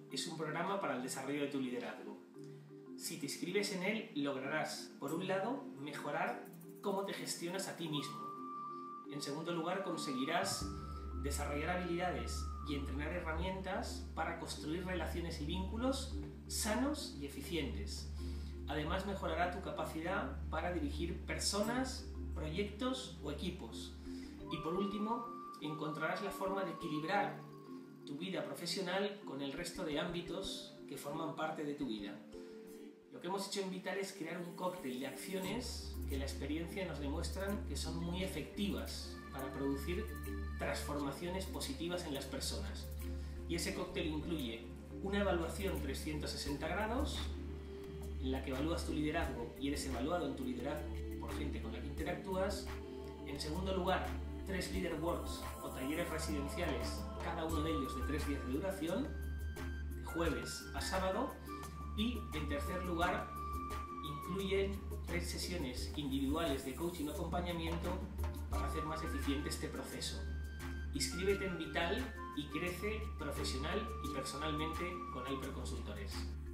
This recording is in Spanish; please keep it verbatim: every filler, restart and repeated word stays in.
es un programa para el desarrollo de tu liderazgo. Si te inscribes en él, lograrás, por un lado, mejorar cómo te gestionas a ti mismo. En segundo lugar, conseguirás desarrollar habilidades y entrenar herramientas para construir relaciones y vínculos sanos y eficientes. Además, mejorará tu capacidad para dirigir personas, proyectos o equipos. Y por último, encontrarás la forma de equilibrar tu vida profesional con el resto de ámbitos que forman parte de tu vida. Lo que hemos hecho en Vital es crear un cóctel de acciones que la experiencia nos demuestran que son muy efectivas para producir transformaciones positivas en las personas. Y ese cóctel incluye una evaluación trescientos sesenta grados, en la que evalúas tu liderazgo y eres evaluado en tu liderazgo por gente con la que interactúas. En segundo lugar, tres Leader Works o talleres residenciales, cada uno de ellos de tres días de duración, de jueves a sábado. Y en tercer lugar, incluyen tres sesiones individuales de coaching o acompañamiento para hacer más eficiente este proceso. Inscríbete en Vital y crece profesional y personalmente con Hyper Consultores.